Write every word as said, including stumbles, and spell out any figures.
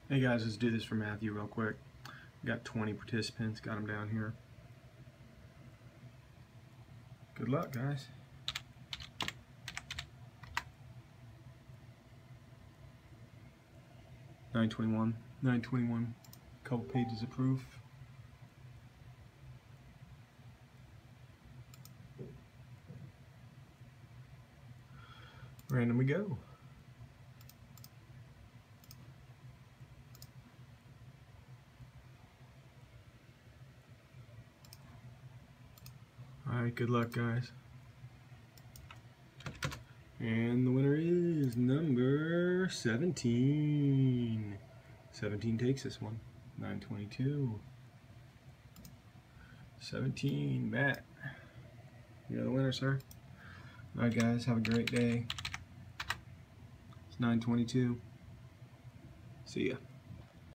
Hey guys, let's do this for Matthew real quick. Got twenty participants, got them down here. Good luck, guys. nine twenty-one, nine twenty-one, couple pages of proof. Random we go. Alright, good luck, guys. And the winner is number seventeen. seventeen takes this one. nine twenty-two. seventeen, Matt. You're the winner, sir. Alright, guys, have a great day. It's nine twenty-two. See ya.